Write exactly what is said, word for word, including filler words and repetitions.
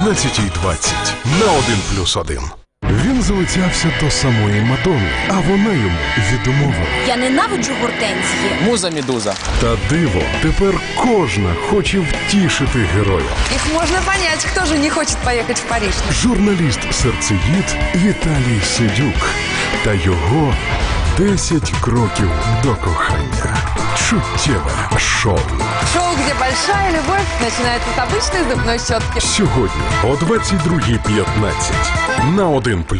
п'ятнадцятій двадцять на один плюс один. Він залицявся до самої Мадонни, а вона йому відмовила. Я ненавиджу гортензії. Муза Медуза. Та диво, тепер кожна хоче втішити героя. Их можно понять, кто же не хочет поехать в Париж. Журналіст-серцеїд Віталій Сидюк та його десять кроків до кохання. Чуттєве шоу. Шоу, где большая любовь начинается с обычной зубной щетки. Сьогодні о двадцять другій п'ятнадцять на один плюс один.